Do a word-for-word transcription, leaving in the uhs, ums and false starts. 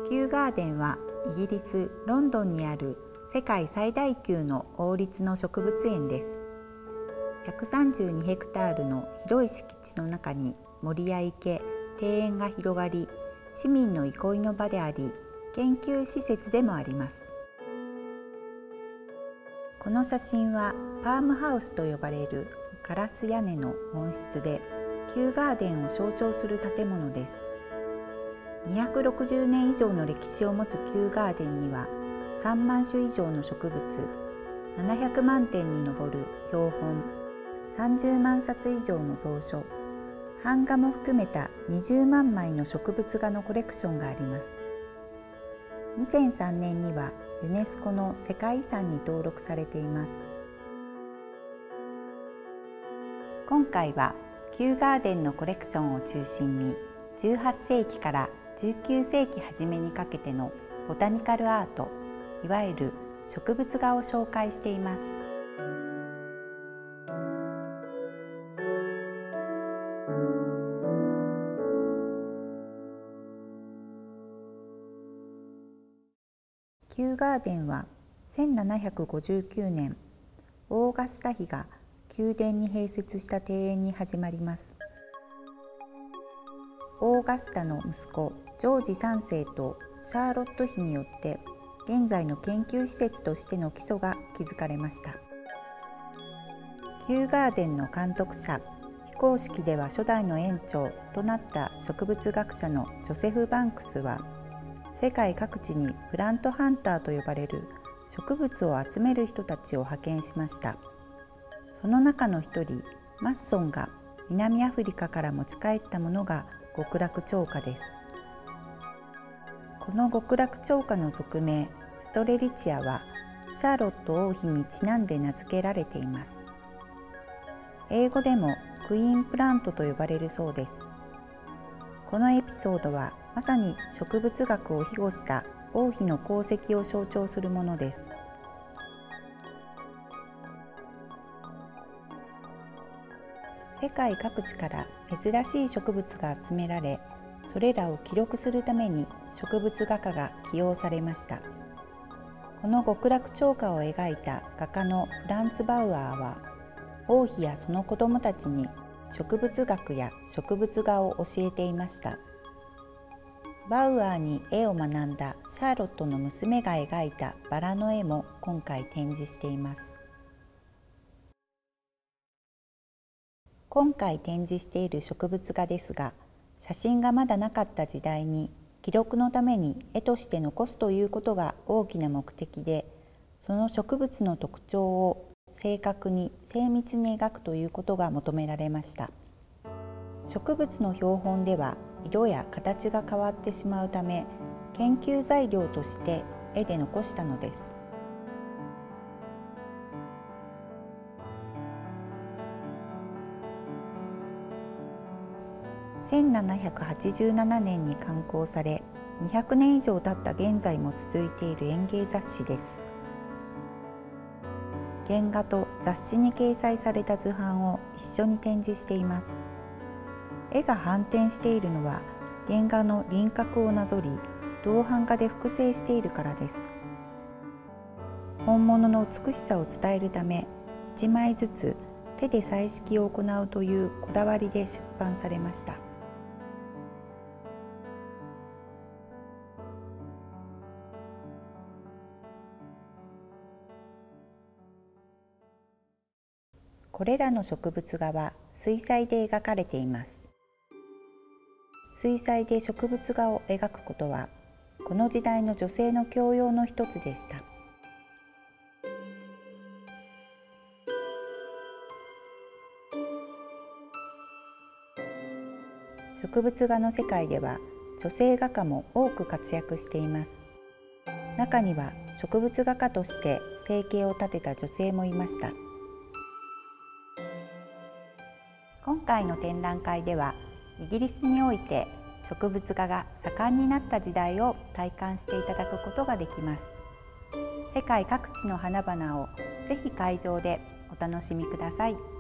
キューガーデンはイギリス・ロンドンにある世界最大級の王立の植物園です。ひゃくさんじゅうにヘクタールの広い敷地の中に森や池、庭園が広がり、市民の憩いの場であり、研究施設でもあります。この写真はパームハウスと呼ばれるガラス屋根の温室で、キューガーデンを象徴する建物です。にひゃくろくじゅうねん以上の歴史を持つキューガーデンにはさんまんしゅ以上の植物、ななひゃくまんてんに上る標本、さんじゅうまんさつ以上の蔵書、版画も含めたにじゅうまんまいの植物画のコレクションがあります。にせんさんねんにはユネスコの世界遺産に登録されています。今回はキューガーデンのコレクションを中心にじゅうはっせいきからじゅうきゅうせいき初めにかけてのボタニカルアート、いわゆる植物画を紹介しています。キューガーデンはせんななひゃくごじゅうきゅうねん、オーガスタ妃が宮殿に併設した庭園に始まります。オーガスタの息子ジョージさんせいとシャーロット妃によって現在の研究施設としての基礎が築かれました。キューガーデンの監督者、非公式では初代の園長となった植物学者のジョセフ・バンクスは、世界各地にプラントハンターと呼ばれる植物を集める人たちを派遣しました。その中の一人、マッソンが南アフリカから持ち帰ったものが極楽鳥花です。この極楽鳥花の俗名ストレリチアはシャーロット王妃にちなんで名付けられています。英語でもクイーンプラントと呼ばれるそうです。このエピソードはまさに植物学を庇護した王妃の功績を象徴するものです。世界各地から珍しい植物が集められ、それらを記録するために植物画家が起用されました。この極楽鳥花を描いた画家のフランツ・バウアーは、王妃やその子供たちに植物学や植物画を教えていました。バウアーに絵を学んだシャーロットの娘が描いたバラの絵も今回展示しています。今回展示している植物画ですが、写真がまだなかった時代に記録のために絵として残すということが大きな目的で、その植物の特徴を正確に精密に描くということが求められました。植物の標本では色や形が変わってしまうため、研究材料として絵で残したのです。せんななひゃくはちじゅうななねんに刊行され、にひゃくねん以上経った現在も続いている園芸雑誌です。原画と雑誌に掲載された図版を一緒に展示しています。絵が反転しているのは原画の輪郭をなぞり、銅版画で複製しているからです。本物の美しさを伝えるため、いちまいずつ手で彩色を行うというこだわりで出版されました。これらの植物画は水彩で描かれています。水彩で植物画を描くことは、この時代の女性の教養の一つでした。植物画の世界では女性画家も多く活躍しています。中には植物画家として生計を立てた女性もいました。今回の展覧会では、イギリスにおいて植物画が盛んになった時代を体感していただくことができます。世界各地の花々をぜひ会場でお楽しみください。